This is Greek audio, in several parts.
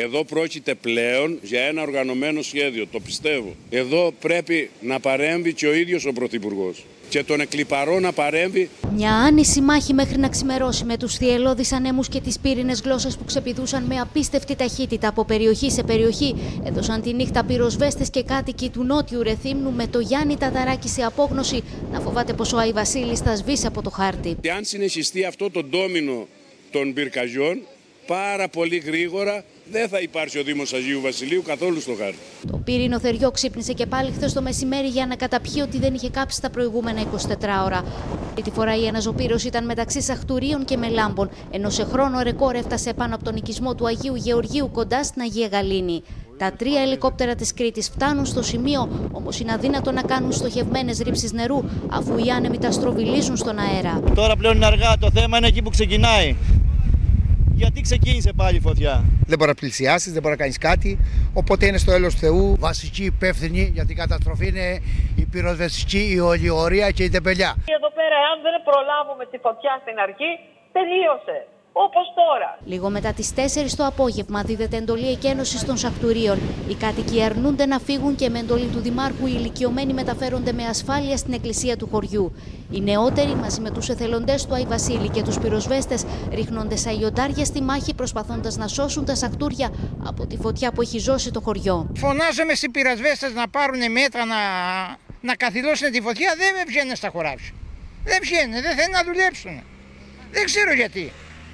Εδώ πρόκειται πλέον για ένα οργανωμένο σχέδιο, το πιστεύω. Εδώ πρέπει να παρέμβει και ο ίδιος ο Πρωθυπουργός. Και τον εκλιπαρώ να παρέμβει. Μια άνηση μάχη μέχρι να ξημερώσει με τους θυελλώδεις ανέμους και τις πύρινες γλώσσες που ξεπηδούσαν με απίστευτη ταχύτητα από περιοχή σε περιοχή. Έδωσαν τη νύχτα πυροσβέστες και κάτοικοι του Νότιου Ρεθύμνου με το Γιάννη Ταταράκη σε απόγνωση να φοβάται πως ο Άι Βασίλης θα σβήσει από το χάρτη. Και αν συνεχιστεί αυτό το ντόμινο των πυρκαγιών, πάρα πολύ γρήγορα δεν θα υπάρξει ο Δήμος Αγίου Βασιλείου καθόλου στο χάρτη. Το πύρινο θεριό ξύπνησε και πάλι χθες το μεσημέρι για να καταπιεί ότι δεν είχε κάψει τα προηγούμενα 24 ώρα. Αυτή τη φορά η αναζωπήρωση ήταν μεταξύ Σαχτουρίων και Μελάμπων, ενώ σε χρόνο ρεκόρ έφτασε πάνω από τον οικισμό του Αγίου Γεωργίου κοντά στην Αγία Γαλήνη. Τα 3 ελικόπτερα της Κρήτης φτάνουν στο σημείο, όμως είναι αδύνατο να κάνουν στοχευμένες ρήψεις νερού, αφού οι άνεμοι τα στροβιλίζουν στον αέρα. Τώρα πλέον είναι αργά, το θέμα είναι εκεί που ξεκινάει. Γιατί ξεκίνησε πάλι η φωτιά. Δεν μπορεί να πλησιάσει, δεν μπορεί να κάνει κάτι. Οπότε είναι στο έλεος του Θεού. Βασική υπεύθυνη για την καταστροφή είναι η πυροσβεστική, η ολιορία και η τεμπελιά. Εδώ πέρα, αν δεν προλάβουμε τη φωτιά στην αρχή, τελείωσε. Όπως τώρα. Λίγο μετά τις 4 το απόγευμα δίδεται εντολή εκένωσης των Σαχτουρίων. Οι κάτοικοι αρνούνται να φύγουν και με εντολή του Δημάρχου οι ηλικιωμένοι μεταφέρονται με ασφάλεια στην εκκλησία του χωριού. Οι νεότεροι μαζί με τους εθελοντές του Άι Βασίλη και τους πυροσβέστες ρίχνονται σαν λιοντάρια στη μάχη προσπαθώντας να σώσουν τα Σαχτούρια από τη φωτιά που έχει ζώσει το χωριό. Φωνάζαμε στις πυροσβέστες να πάρουν μέτρα να καθυλώσουν τη φωτιά. Δεν βγαίνουν στα χωράφια. Δεν βγαίνουν, δεν θέλουν να δουλέψουν. Δεν ξέρω γιατί.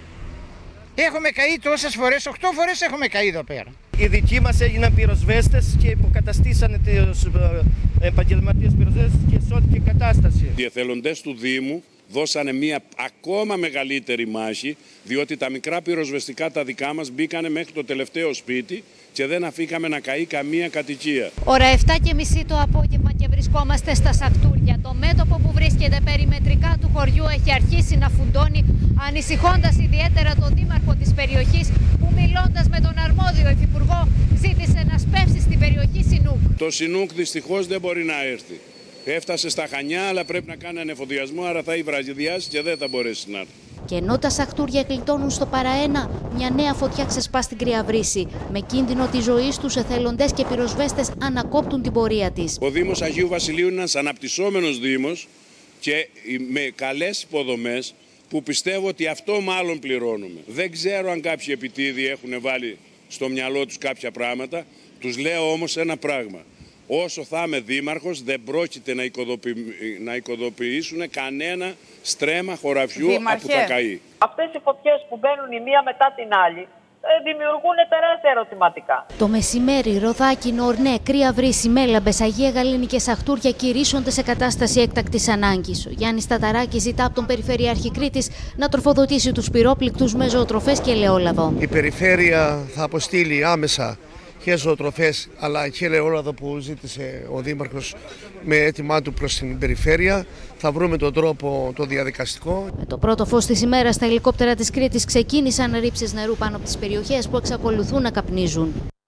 Έχουμε καεί τόσες φορές, 8 φορές έχουμε καεί εδώ πέρα. Οι δικοί μας έγιναν πυροσβέστες και υποκαταστήσανε τους επαγγελματίες πυροσβέστες και σώθηκε η κατάσταση. Οι εθελοντές του Δήμου δώσανε μια ακόμα μεγαλύτερη μάχη, διότι τα μικρά πυροσβεστικά τα δικά μας μπήκανε μέχρι το τελευταίο σπίτι και δεν αφήκαμε να καεί καμία κατοικία. Ώρα 7:30 το απόγευμα και βρισκόμαστε στα Σαχτούρια. Το μέτωπο που βρίσκεται περιμετρικά του χωριού έχει αρχίσει να φουντώνει, ανησυχώντας ιδιαίτερα τον δήμαρχο της περιοχής, που μιλώντας με τον αρμόδιο υφυπουργό ζήτησε να σπεύσει στην περιοχή Σινούκ. Το Σινούκ δυστυχώς δεν μπορεί να έρθει. Έφτασε στα Χανιά, αλλά πρέπει να κάνει ανεφοδιασμό, άρα θα υβραδιάσει και δεν θα μπορέσει να έρθει. Και ενώ τα Σαχτούρια γλιτώνουν στο παραένα, μια νέα φωτιά ξεσπά στην Κρυαβρύση. Με κίνδυνο τη ζωή τους, εθελοντές και πυροσβέστες ανακόπτουν την πορεία της. Ο Δήμος Αγίου Βασιλείου είναι ένας αναπτυσσόμενος Δήμος και με καλές υποδομές που πιστεύω ότι αυτό μάλλον πληρώνουμε. Δεν ξέρω αν κάποιοι επιτίδιοι έχουν βάλει στο μυαλό τους κάποια πράγματα. Τους λέω όμως ένα πράγμα. Όσο θα είμαι δήμαρχος, δεν πρόκειται να οικοδοποιήσουν κανένα στρέμμα χωραφιού που θα καεί. Αυτές οι φωτιές που μπαίνουν η μία μετά την άλλη δημιουργούν τεράστια ερωτηματικά. Το μεσημέρι, Ροδάκη, Νορνέ, Κρυαβρύση, Μέλαμπες, Αγία Γαλήνη και Σαχτούρια κηρύσσονται σε κατάσταση έκτακτης ανάγκης. Ο Γιάννης Ταταράκης ζητά από τον Περιφερειάρχη Κρήτης να τροφοδοτήσει τους πυρόπληκτους με ζωοτροφές και ελαιόλαδο. Η περιφέρεια θα αποστείλει άμεσα και ζωοτροφές αλλά και ελαιόλαδο που ζήτησε ο Δήμαρχος με αίτημά του προς την περιφέρεια. Θα βρούμε τον τρόπο το διαδικαστικό. Με το πρώτο φως της ημέρας, τα ελικόπτερα της Κρήτης ξεκίνησαν ρήψεις νερού πάνω από τις περιοχές που εξακολουθούν να καπνίζουν.